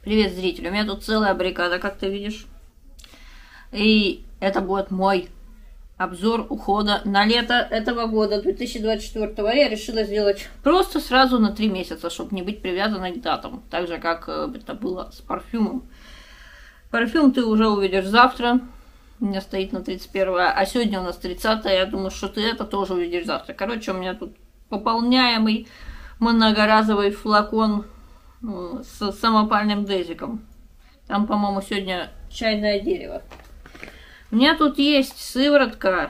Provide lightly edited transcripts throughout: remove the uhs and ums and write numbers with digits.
Привет, зрители. У меня тут целая бригада, как ты видишь. И это будет мой обзор ухода на лето этого года, 2024. Я решила сделать просто сразу на 3 месяца, чтобы не быть привязанной к датам. Так же, как это было с парфюмом. Парфюм ты уже увидишь завтра. У меня стоит на 31, а сегодня у нас 30. Я думаю, что ты это тоже увидишь завтра. Короче, у меня тут пополняемый многоразовый флакон с самопальным дезиком. Там, по-моему, сегодня чайное дерево. У меня тут есть сыворотка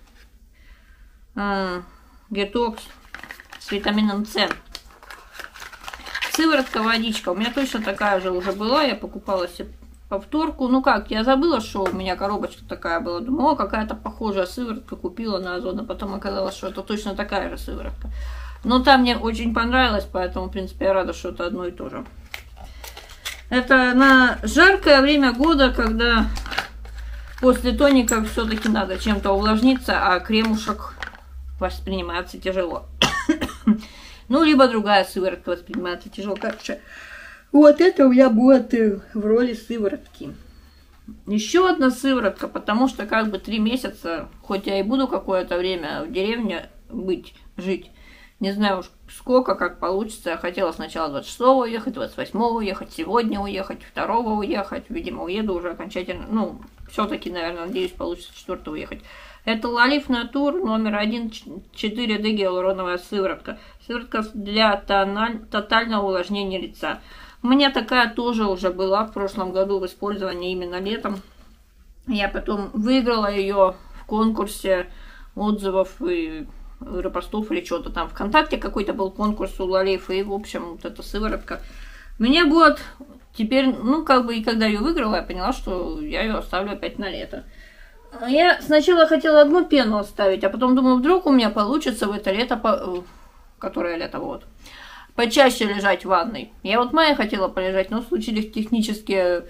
Детокс с витамином С. Сыворотка водичка. У меня точно такая же уже была. Я покупала себе повторку. Ну как, я забыла, что у меня коробочка такая была. Думаю, о, какая-то похожая сыворотка, купила на Озон. А потом оказалось, что это точно такая же сыворотка. Но там мне очень понравилось, поэтому, в принципе, я рада, что это одно и то же. Это на жаркое время года, когда после тоника все-таки надо чем-то увлажниться, а кремушек воспринимается тяжело. Ну, либо другая сыворотка воспринимается тяжело. Короче, вот это у меня будет в роли сыворотки. Еще одна сыворотка, потому что как бы 3 месяца, хоть я и буду какое-то время в деревне жить, не знаю уж сколько, как получится. Я хотела сначала 26-го уехать, 28-го уехать, сегодня уехать, 2-го уехать. Видимо, уеду уже окончательно. Ну, все-таки, наверное, надеюсь, получится 4-го уехать. Это Lalif Natur номер 1 4D гиалуроновая сыворотка. Сыворотка для тотального увлажнения лица. У меня такая тоже уже была в прошлом году в использовании именно летом. Я потом выиграла ее в конкурсе отзывов и репостов или что-то там. ВКонтакте какой-то был конкурс у Lalif, и, в общем, вот эта сыворотка. Мне будет теперь, ну, как бы, и когда ее выиграла, я поняла, что я ее оставлю опять на лето. Я сначала хотела одну пену оставить, а потом думаю, вдруг у меня получится в это лето, которое лето, вот, почаще лежать в ванной. Я вот в мае хотела полежать, но случились технические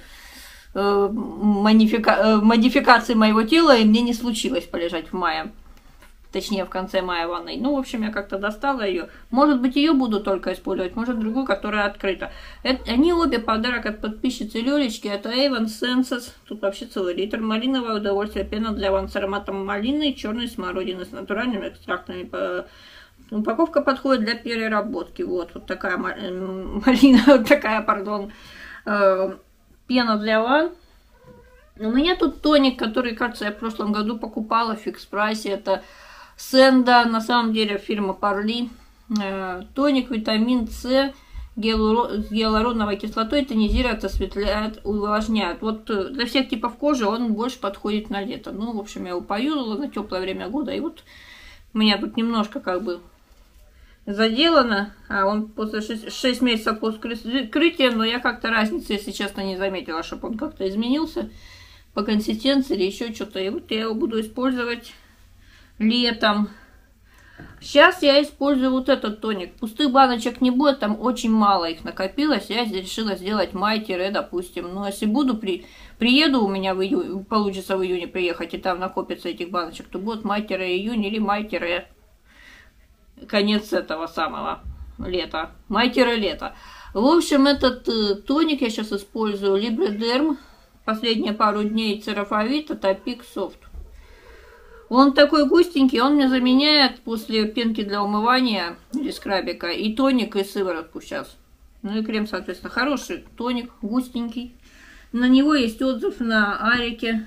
модификации моего тела, и мне не случилось полежать в мае. Точнее, в конце мая в ванной. Ну, в общем, я как-то достала ее. Может быть, ее буду только использовать, может, другую, которая открыта. Они обе подарок от подписчицы Лёлечки. Это Avon Senses. Тут вообще целый литр. Малиновое удовольствие. Пена для ванн с ароматом малины и черной смородины с натуральными экстрактами. Упаковка подходит для переработки. Вот такая малина, вот такая, пардон, пена для ванн. У меня тут тоник, который, кажется, я в прошлом году покупала в фикс-прайсе. Это Сенда, на самом деле фирма Парли. Тоник, витамин С с гиалуроновой кислотой, тонизирует, осветляет, увлажняет. Вот для всех типов кожи он больше подходит на лето. Ну, в общем, я его поюзала на теплое время года. И вот у меня тут немножко как бы заделано. А он после 6 месяцев после вскрытия, но я как-то разницы, если честно, не заметила, чтобы он как-то изменился по консистенции или еще что-то. И вот я его буду использовать летом. Сейчас я использую вот этот тоник. Пустых баночек не будет, там очень мало их накопилось. Я решила сделать май-тире, допустим. Но если приеду, у меня получится в июне приехать, и там накопится этих баночек, то будет май-тире июнь или май-тире конец этого самого лета. Май-тире лето. В общем, этот тоник я сейчас использую Librederm. Последние пару дней Церафовит, это Пик Софт. Он такой густенький, он мне заменяет после пенки для умывания или скрабика и тоник, и сыворотку сейчас. Ну и крем, соответственно, хороший тоник, густенький. На него есть отзыв на Арике.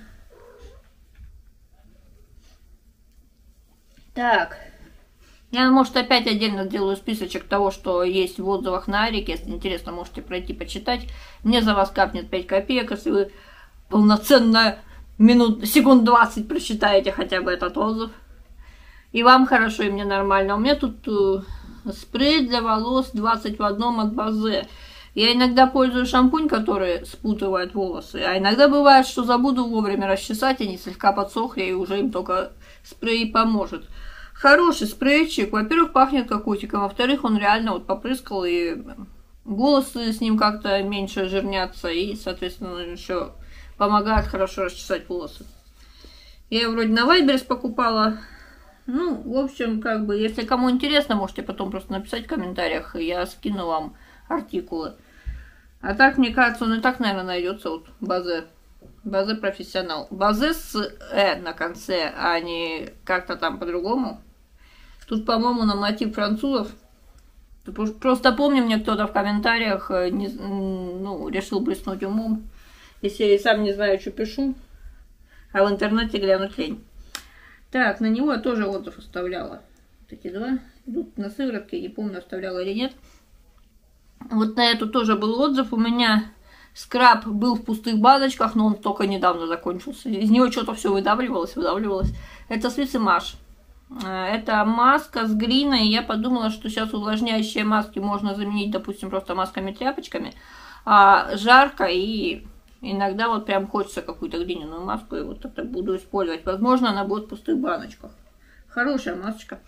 Так, я, может, опять отдельно сделаю списочек того, что есть в отзывах на Арике. Если интересно, можете пройти почитать. Мне за вас капнет 5 копеек, если вы полноценно секунд 20 прочитаете хотя бы этот отзыв. И вам хорошо, и мне нормально. У меня тут спрей для волос 20 в одном от Базе. Я иногда пользую шампунь, который спутывает волосы. А иногда бывает, что забуду вовремя расчесать, они слегка подсохли, и уже им только спрей поможет. Хороший спрейчик. Во-первых, пахнет кокосиком. Во-вторых, он реально вот попрыскал, и волосы с ним как-то меньше жирнятся. И, соответственно, еще помогает хорошо расчесать волосы. Я ее вроде на Вайберс покупала. Ну, в общем, как бы, если кому интересно, можете потом просто написать в комментариях, и я скину вам артикулы. А так, мне кажется, он и так, наверное, найдется. Вот Базе. Базе профессионал. Базе с на конце, а не как-то там по-другому. Тут, по-моему, на мотив французов. Просто помню, мне кто-то в комментариях решил блеснуть умом. Если я и сам не знаю, что пишу. А в интернете глянуть лень. Так, на него я тоже отзыв оставляла. Вот эти два идут на сыворотке, не помню, оставляла или нет. Вот на эту тоже был отзыв. У меня скраб был в пустых баночках, но он только недавно закончился. Из него что-то все выдавливалось. Это Swiss Image. Это маска с глиной. Я подумала, что сейчас увлажняющие маски можно заменить, допустим, просто масками-тряпочками. А жарко, и иногда вот прям хочется какую-то глиняную маску, и вот это буду использовать. Возможно, она будет в пустых баночках. Хорошая масочка.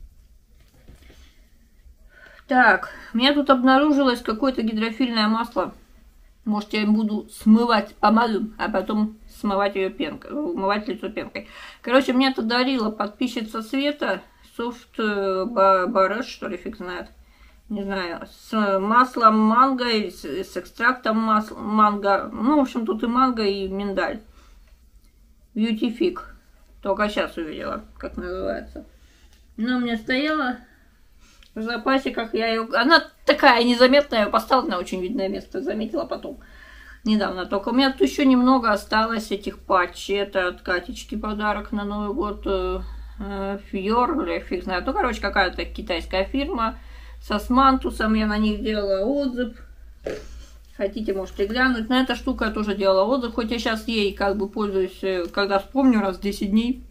Так, у меня тут обнаружилось какое-то гидрофильное масло. Может, я им буду смывать помаду, а потом смывать ее пенкой, умывать лицо пенкой. Короче, мне это дарила подписчица Света, софт бареш, что ли, фиг знает. Не знаю, с маслом манго или с экстрактом манго. Ну, в общем, тут и манго, и миндаль. Beautific. Только сейчас увидела, как называется. Она у меня стояла в запасиках. Она такая незаметная, поставлена на очень видное место. Заметила потом. Недавно только. У меня тут еще немного осталось этих патчей. Это от Катечки подарок на Новый год. Фьор, или фиг знает. Ну, короче, какая-то китайская фирма. Со смантусом я на них делала отзыв. Хотите, можете глянуть. На эта штука я тоже делала отзыв. Хоть я сейчас ей как бы пользуюсь, когда вспомню, раз в 10 дней.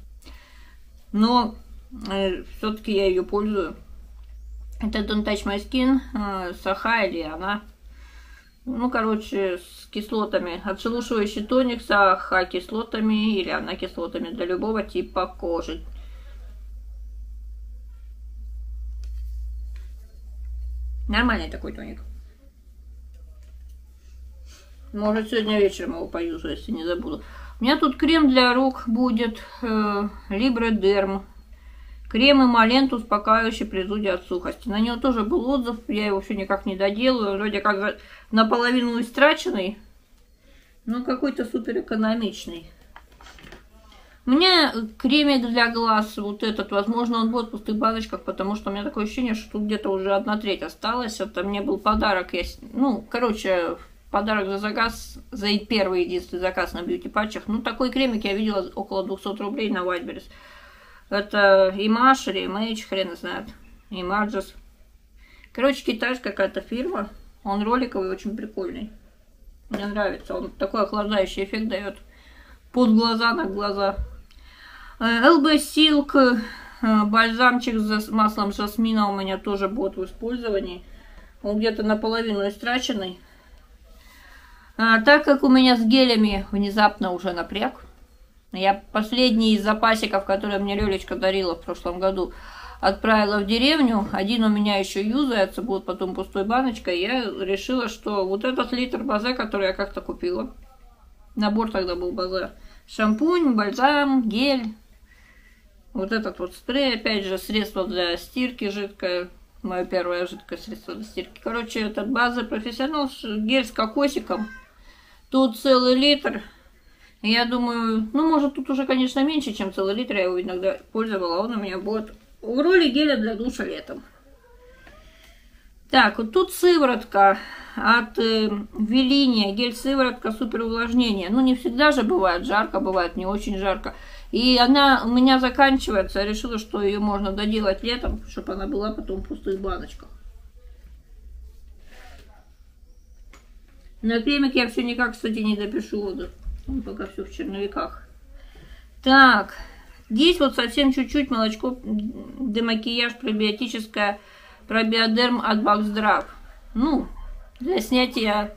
Но все-таки я ее пользую. Это Don't Touch My Skin. Саха или она. Ну, короче, с кислотами. Отшелушивающий тоник с АХ-кислотами или анакислотами для любого типа кожи. Нормальный такой тоник. Может, сегодня вечером его поюзу, если не забуду. У меня тут крем для рук будет Libre Derm. Крем эмолент, успокаивающий при зуде от сухости. На него тоже был отзыв, я его все никак не доделаю. Вроде как наполовину истраченный, но какой-то супер экономичный. У меня кремик для глаз, вот этот, возможно, он будет в пустых баночках, потому что у меня такое ощущение, что тут где-то уже 1/3 осталось. Это мне был подарок, подарок за заказ, за первый единственный заказ на бьюти-патчах. Ну, такой кремик я видела около 200 рублей на Wildberries. Это Image или Image, хрен знает. Images. Короче, китайская какая-то фирма. Он роликовый, очень прикольный. Мне нравится. Он такой охлаждающий эффект дает. Под глаза, на глаза. LB Silk. Бальзамчик с маслом жасмина у меня тоже будет в использовании. Он где-то наполовину истраченный. Так как у меня с гелями внезапно уже напряг. Я последний из запасиков, которые мне Лёлечка дарила в прошлом году, отправила в деревню. Один у меня еще юзается, будет потом пустой баночкой. Я решила, что вот этот литр Базе, который я как-то купила, набор тогда был Базе, шампунь, бальзам, гель, вот этот вот спрей, опять же, средство для стирки жидкое, мое первое жидкое средство для стирки. Короче, этот Базе профессионал, гель с кокосиком, тут целый литр. Я думаю, ну, может, тут уже, конечно, меньше, чем целый литр. Я его иногда пользовала. Он у меня будет в роли геля для душа летом. Так, вот тут сыворотка от Велиния. Гель-сыворотка супер увлажнение. Ну, не всегда же бывает жарко, бывает не очень жарко. И она у меня заканчивается. Я решила, что ее можно доделать летом, чтобы она была потом в пустых баночках. На кремик я все никак, кстати, не допишу отзыв. Он пока все в черновиках. Так, здесь вот совсем чуть-чуть молочко демакияж пробиотическое пробиодерм от Баксдрав. Ну, для снятия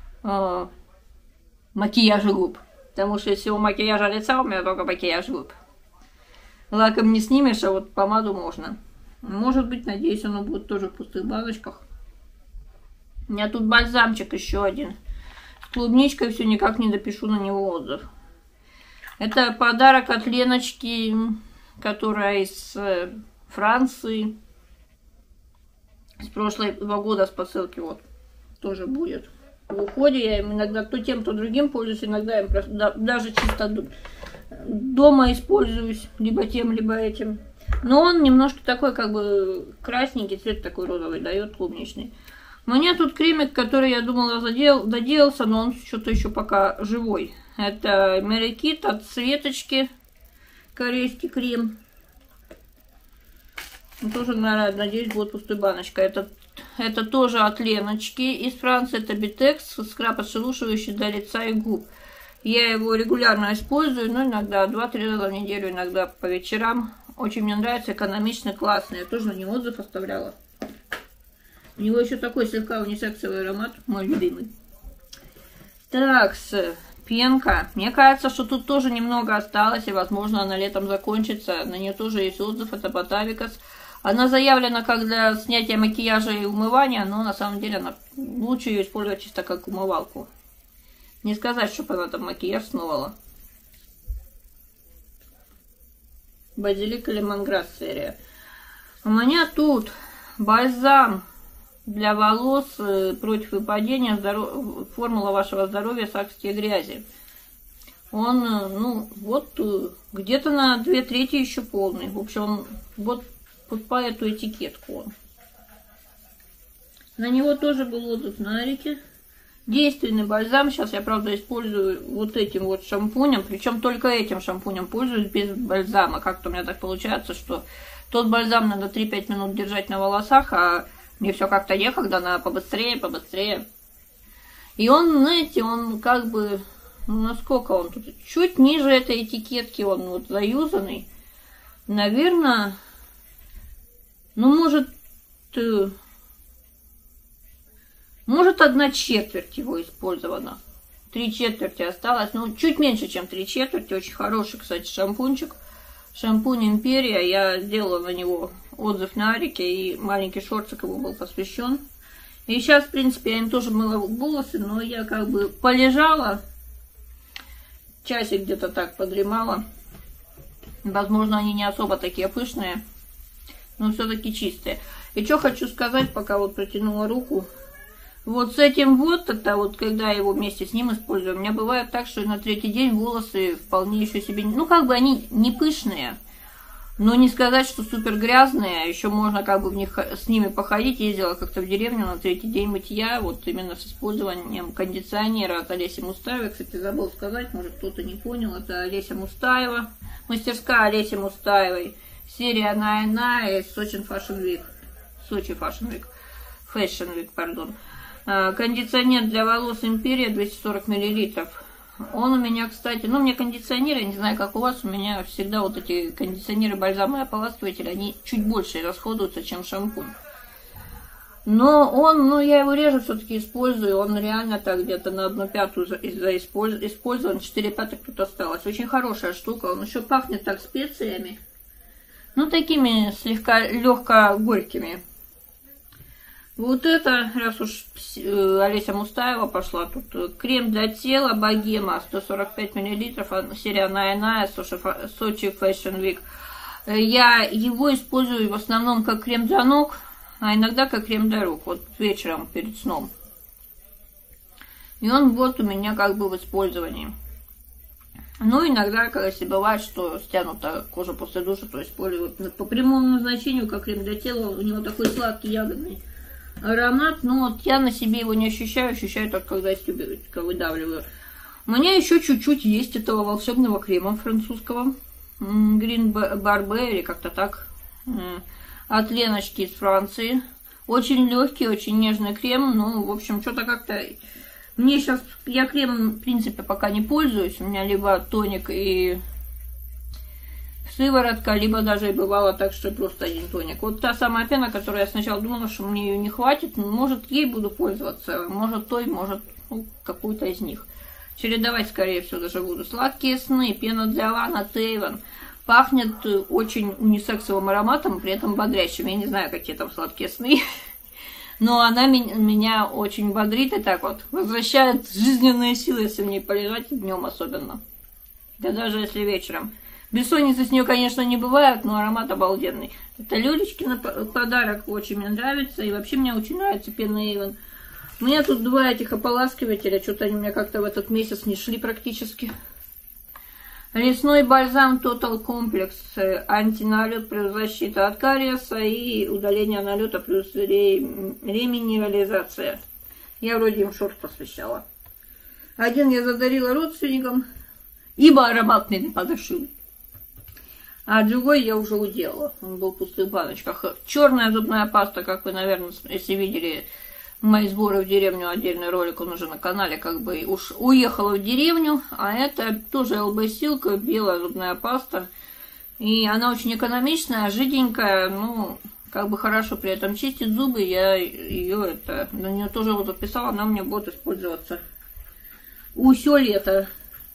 макияжа губ. Потому что если у макияжа лица у меня только макияж губ. Лаком не снимешь, а вот помаду можно. Может быть, надеюсь, оно будет тоже в пустых баночках. У меня тут бальзамчик еще один. С клубничкой все никак не допишу на него отзыв. Это подарок от Леночки, которая из Франции. С прошлого года с посылки вот. тоже будет. В уходе я им иногда то тем, то другим пользуюсь, иногда им просто, даже чисто дома используюсь, либо тем, либо этим. Но он немножко такой, как бы, красненький, цвет такой розовый дает, клубничный. У меня тут кремик, который я думала доделался, но он что-то еще пока живой. Это Мерикит от Светочки, корейский крем. Он тоже, надеюсь, будет пустой баночкой. Это тоже от Леночки из Франции. Это Битекс, скраб отшелушивающий для лица и губ. Я его регулярно использую, но иногда 2-3 раза в неделю, иногда по вечерам. Очень мне нравится, экономичный, классный. Я тоже на него отзыв оставляла. У него еще такой слегка унисексовый аромат, мой любимый. Так, пенка. Мне кажется, что тут тоже немного осталось, и, возможно, она летом закончится. На нее тоже есть отзыв, это Ботавикас. Она заявлена как для снятия макияжа и умывания, но на самом деле лучше ее использовать чисто как умывалку. Не сказать, чтобы она там макияж смывала. Базилик или Лемонграсс серия. У меня тут бальзам для волос против выпадения, формула вашего здоровья, сакские грязи. Он, ну, вот где-то на 2/3 еще полный. В общем, вот по эту этикетку он. На него тоже был отзыв на Арике. Действенный бальзам. Сейчас я, правда, использую вот этим вот шампунем. Причем только этим шампунем пользуюсь, без бальзама. Как-то у меня так получается, что тот бальзам надо 3-5 минут держать на волосах, а мне все как-то некогда, надо побыстрее. И он, знаете, он как бы, ну, насколько он тут, чуть ниже этой этикетки, он вот заюзанный. Наверное, ну, может 1/4 его использовано. 3/4 осталось. Ну, чуть меньше, чем 3/4. Очень хороший, кстати, шампунчик. Шампунь Империя. Я сделала на него отзыв на Арике, и маленький шортик его был посвящен. И сейчас, в принципе, я им тоже мыла волосы, но я как бы полежала. Часик где-то так подремала. Возможно, они не особо такие пышные, но все-таки чистые. И что хочу сказать, пока вот протянула руку. Вот с этим вот, это вот, когда я его вместе с ним использую, у меня бывает так, что на 3-й день волосы вполне еще себе, ну, как бы они не пышные, но не сказать, что супер грязные, еще можно как бы с ними походить. Ездила как-то в деревню на 3-й день мытья, вот именно с использованием кондиционера от Олеси Мустаевой. Кстати, забыл сказать, может кто-то не понял, это Олеся Мустаева, мастерская Олеси Мустаевой, серия на из Сочи Fashion Week, пардон. Кондиционер для волос Империя 240 мл. Он у меня, кстати, ну, мне кондиционеры, не знаю, как у вас, у меня всегда вот эти кондиционеры, бальзамы и ополаскиватели, они чуть больше расходуются, чем шампунь. Но он, ну, я его реже все-таки использую, он реально так где-то на 1/5 использован, 4/5 тут осталось. Очень хорошая штука, он еще пахнет так специями, ну, такими слегка легко горькими. Вот это, раз уж Олеся Мустаева пошла, тут крем для тела Богема 145 мл, серия Найная, Сочи Fashion Week. Я его использую в основном как крем для ног, а иногда как крем для рук, вот вечером перед сном. И он вот у меня как бы в использовании. Ну, иногда, если бывает, что стянута кожа после душа, то использую по прямому назначению как крем для тела. У него такой сладкий ягодный аромат, но вот я на себе его не ощущаю только когда из тюбика выдавливаю. У меня еще чуть-чуть есть этого волшебного крема французского, Green Barbe, или как-то так, от Леночки из Франции. Очень легкий, очень нежный крем, ну, в общем, что-то как-то... Мне сейчас, я крем, в принципе, пока не пользуюсь, у меня либо тоник и сыворотка, либо даже и бывало так, что просто один тоник. Вот та самая пена, которую я сначала думала, что мне ее не хватит, может, ей буду пользоваться, может, той, может, ну, какую-то из них. Чередовать, скорее всего, даже буду. Сладкие сны, пена для Лана Тейвен. Пахнет очень унисексовым ароматом, при этом бодрящим. Я не знаю, какие там сладкие сны, но она меня очень бодрит и так вот возвращает жизненные силы, если в ней полежать, днем особенно. Да даже если вечером. Бессонницы с нее, конечно, не бывает, но аромат обалденный. Это Лёлечкин подарок, очень мне нравится. И вообще мне очень нравится пена Эйвен. У меня тут два этих ополаскивателя, что-то они у меня как-то в этот месяц не шли практически. Лесной бальзам Total Complex, антиналет плюс защита от кариеса и удаление налета плюс реминерализация. Я вроде им шорт посвящала. Один я задарила родственникам, ибо ароматный не подошел. А другой я уже уделала. Он был в пустых баночках. Черная зубная паста, как вы, наверное, если видели мои сборы в деревню, отдельный ролик, он уже на канале, как бы уж уехала в деревню. А это тоже ЛБ-силка, белая зубная паста. И она очень экономичная, жиденькая, ну, как бы хорошо при этом чистит зубы. Я ее, на нее тоже вот подписала, она у меня будет использоваться все лето.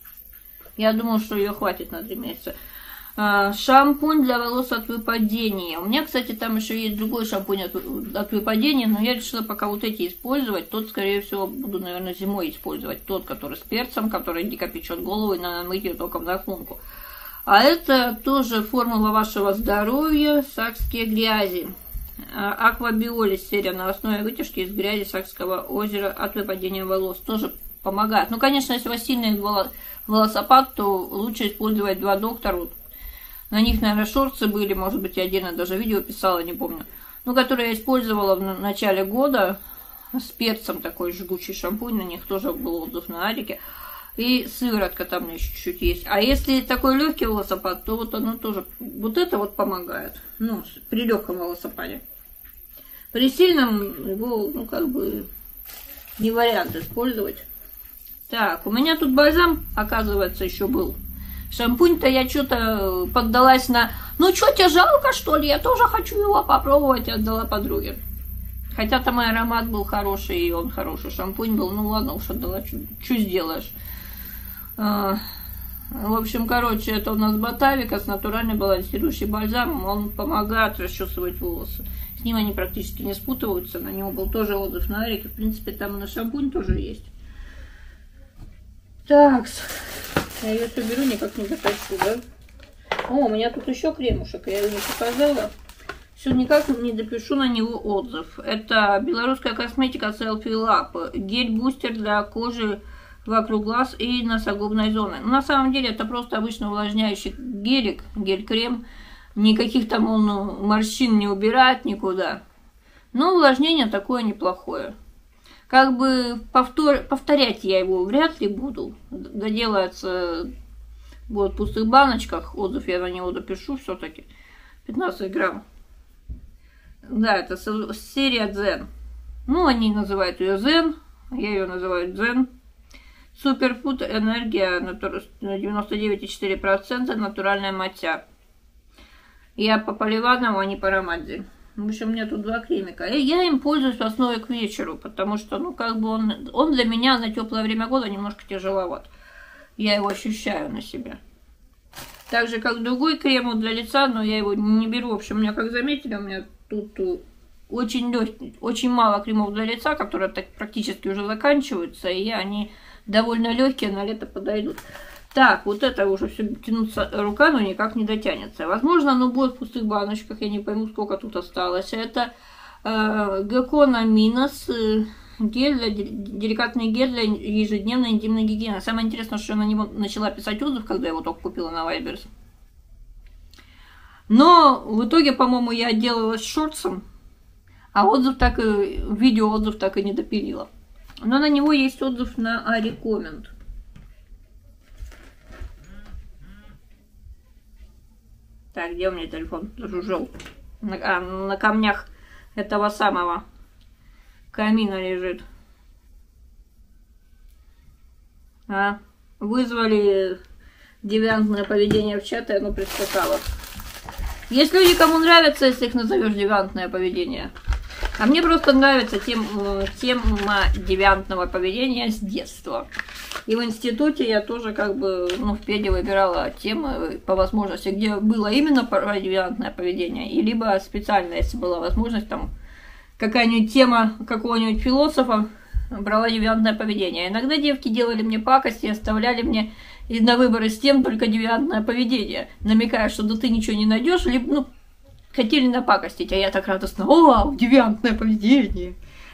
Я думала, что ее хватит на 3 месяца. Шампунь для волос от выпадения. У меня, кстати, там еще есть другой шампунь от выпадения, но я решила пока вот эти использовать. Тот, скорее всего, буду, наверное, зимой использовать. Тот, который с перцем, который дико печет голову и надо мыть ее только в нахлунку. А это тоже формула вашего здоровья, сакские грязи. Аквабиолис серия на основе вытяжки из грязи Сакского озера от выпадения волос. Тоже помогает. Ну, конечно, если у вас сильный волосопад, то лучше использовать 2 доктора. На них, наверное, шорты были, может быть, я отдельно даже видео писала, не помню. Ну, которые я использовала в начале года с перцем, такой жгучий шампунь, на них тоже был отзыв на Арике. И сыворотка там еще чуть-чуть есть. А если такой легкий волосопад, то вот оно тоже, вот это вот помогает. Ну, при легком волосопаде. При сильном его, ну, как бы, не вариант использовать. Так, у меня тут бальзам, оказывается, еще был. Шампунь-то я что-то поддалась на... Ну, что, тебе жалко, что ли? Я тоже хочу его попробовать, и отдала подруге. Хотя там и аромат был хороший, и он хороший. Шампунь был, ну ладно, уж отдала, что сделаешь. В общем, короче, это у нас Ботавика с натуральным балансирующим бальзамом. Он помогает расчесывать волосы. С ним они практически не спутываются. На него был тоже отзыв на Арике. В принципе, там и на шампунь тоже есть. Так, я ее соберу, никак не дотащу, да? О, у меня тут еще кремушек, я ее не показала. Все никак не допишу на него отзыв. Это белорусская косметика Selfie Lab. Гель-бустер для кожи вокруг глаз и носогубной зоны. Но на самом деле это просто обычно увлажняющий гелик, гель-крем. Никаких там он морщин не убирает никуда. Но увлажнение такое неплохое. Как бы повторять я его вряд ли буду. Доделается вот в пустых баночках. Отзыв я на него допишу все-таки. 15 грамм. Да, это серия Zen. Ну, они называют ее Zen. Я ее называю Zen. Суперфуд энергия 99,4%. Натуральная матча. Я по Поливанову, а не по Ромадзе. В общем, у меня тут 2 кремика. И я им пользуюсь в основе к вечеру, потому что, ну, как бы он для меня на теплое время года немножко тяжеловат. Я его ощущаю на себе. Так же, как другой крем для лица, но я его не беру. В общем, у меня, как заметили, у меня тут очень легкий, очень мало кремов для лица, которые так практически уже заканчиваются, и они довольно легкие, на лето подойдут. Так, вот это уже все тянуться рука, но никак не дотянется. Возможно, оно будет в пустых баночках, я не пойму, сколько тут осталось. Это Гекона Минос, деликатный гель для ежедневной интимной гигиены. Самое интересное, что я на него начала писать отзыв, когда я его только купила на Вайберс. Но в итоге, по-моему, я отделалась шортсом, а отзыв так и, видео отзыв так и не допилила. Но на него есть отзыв на Арикоммент. Так, где у меня телефон? Жужжал. На камнях этого самого камина лежит. Вызвали девиантное поведение в чат, и оно прискакало. Есть люди, кому нравится, если их назовешь девиантное поведение. А мне просто нравится тема девиантного поведения с детства. И в институте я тоже как бы, ну, в педе выбирала темы по возможности, где было именно про девиантное поведение, и либо специально, если была возможность, там, какая-нибудь тема какого-нибудь философа, брала девиантное поведение. Иногда девки делали мне пакости и оставляли мне на выбор из тем только девиантное поведение, намекая, что да ты ничего не найдешь, либо, ну, хотели напакостить, а я так радостно: о, девиантное поведение.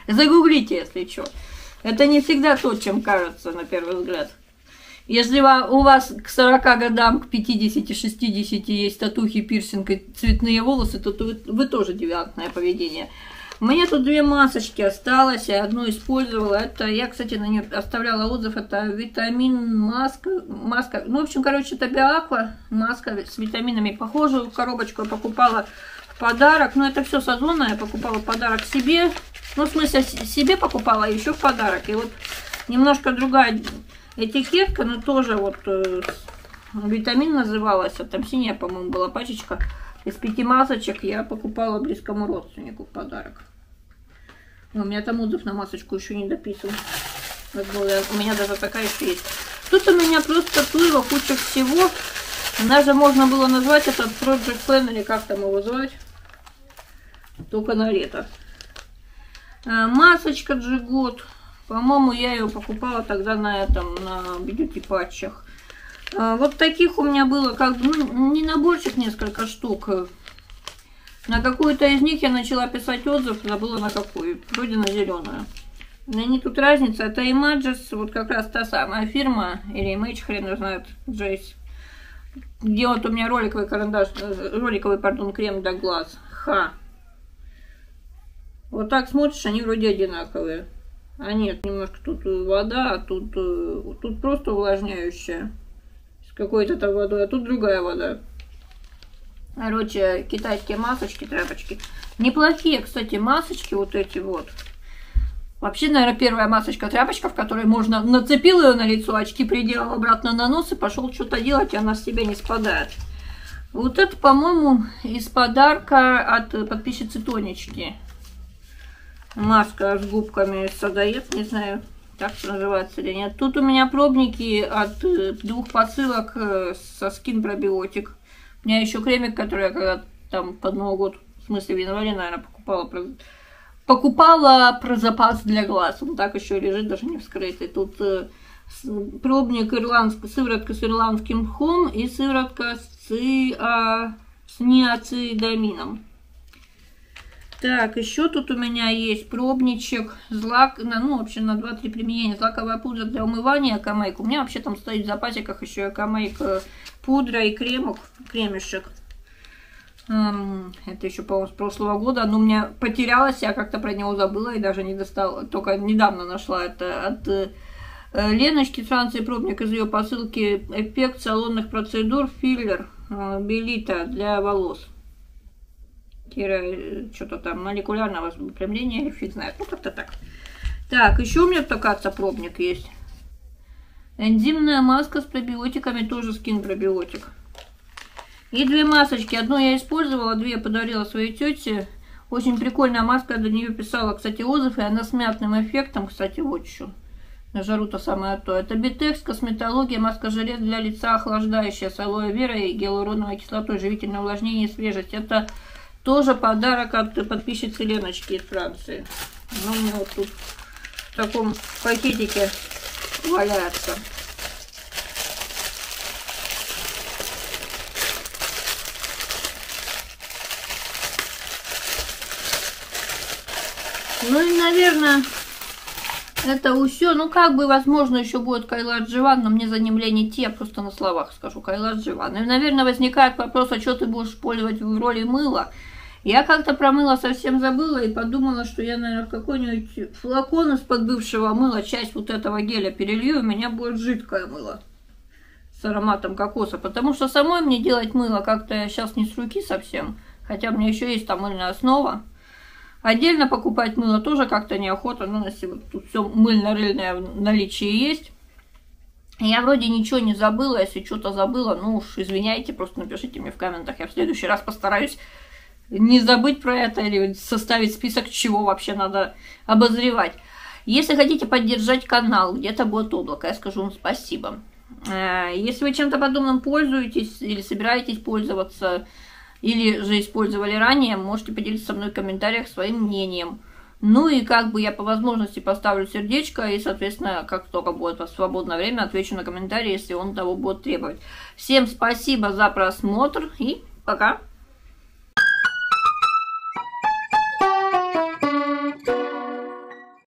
Загуглите, если что. Это не всегда то, чем кажется на первый взгляд. Если у вас к 40 годам, к 50-60 есть татухи, пирсинг и цветные волосы, то вы тоже девиантное поведение. У меня тут 2 масочки осталось, я одну использовала. Это я, кстати, на нее оставляла отзыв. Это витамин маска. Ну, в общем, короче, это Биоаква маска с витаминами. Похожую коробочку я покупала в подарок. Но это все сезонное. Я покупала в подарок себе. Ну, в смысле, себе покупала, а еще в подарок. И вот немножко другая этикетка, но тоже вот витамин называлась. А там синяя, по-моему, была пачечка. Из 5 масочек я покупала близкому родственнику в подарок. У меня там отзыв на масочку еще не дописан. У меня даже такая еще есть. Тут у меня просто плыло куча всего. Даже можно было назвать этот Project Plan, или как там его звать. Только на лето. Масочка Джигот. По-моему, я ее покупала тогда на бьюти патчах. Вот таких у меня было, как бы, ну, не наборчик, несколько штук. На какую-то из них я начала писать отзыв, забыла на какую, вроде на зеленую. Они тут разница, это Images, вот как раз та самая фирма, или Image, хрен его знает, Джейс. Где вот у меня роликовый карандаш, пардон, крем для глаз. Вот так смотришь, они вроде одинаковые. А нет, немножко тут вода, а тут просто увлажняющая. С какой-то там водой, а тут другая вода. Короче, китайские масочки, тряпочки. Неплохие, кстати, масочки вот эти вот. Вообще, наверное, первая масочка-тряпочка, в которой можно нацепил ее на лицо, очки приделал обратно на нос и пошел что-то делать, и она с себя не спадает. Вот это, по-моему, из подарка от подписчицы Тонечки. Маска с губками Садаед, не знаю, так что называется или нет. Тут у меня пробники от 2 посылок со Skin Probiotic. У меня еще кремик, который я когда там под Новый год, в смысле в январе, наверное, покупала про запас для глаз. Он так еще лежит, даже не вскрытый. Тут пробник сыворотка с ирландским мхом и сыворотка с неоцидамином. Так, еще тут у меня есть пробничек, ну, в общем, на 2-3 применения. Злаковая пудра для умывания, Акамейк. У меня вообще там стоит в запасиках еще Акамейк пудра и кремешек. Это еще, по-моему, с прошлого года. Оно у меня потерялось, я как-то про него забыла и даже не достала. Только недавно нашла. Это от Леночки Франции, пробник из ее посылки. Эффект салонных процедур, филлер, белита для волос. Что-то там молекулярного выпрямления, или фиг знает. Ну, как-то так. Так, еще у меня такая пробник есть. Энзимная маска с пробиотиками, тоже Skin Probiotic. И 2 масочки. Одну я использовала, 2 я подарила своей тете. Очень прикольная маска, я до нее писала, кстати, отзыв, и она с мятным эффектом, кстати, вот еще. На жару-то самое то. Это Битекс, косметология, маска-желе для лица охлаждающая, с алоэ верой и гиалуроновой кислотой, живительное увлажнение и свежесть. Это тоже подарок от подписчицы Леночки из Франции. Ну, у меня вот тут в таком пакетике валяется. Ну и, наверное, это все. Ну, как бы, возможно, еще будет Кайла Дживан, но мне за ним лень идти, я просто на словах скажу Кайла Дживан. И, наверное, возникает вопрос, а что ты будешь использовать в роли мыла? Я как-то про мыло совсем забыла и подумала, что я, наверное, в какой-нибудь флакон из-под бывшего мыла часть вот этого геля перелью, и у меня будет жидкое мыло с ароматом кокоса. Потому что самой мне делать мыло как-то сейчас не с руки совсем, хотя у меня еще есть там мыльная основа. Отдельно покупать мыло тоже как-то неохота, но если вот тут все мыльно-рыльное в наличии есть. Я вроде ничего не забыла, если что-то забыла, ну уж извиняйте, просто напишите мне в комментах, я в следующий раз постараюсь не забыть про это или составить список, чего вообще надо обозревать. Если хотите поддержать канал, где-то будет облако, я скажу вам спасибо. Если вы чем-то подобным пользуетесь или собираетесь пользоваться, или же использовали ранее, можете поделиться со мной в комментариях своим мнением. Ну и как бы я по возможности поставлю сердечко и, соответственно, как только будет свободное время, отвечу на комментарии, если он того будет требовать. Всем спасибо за просмотр и пока!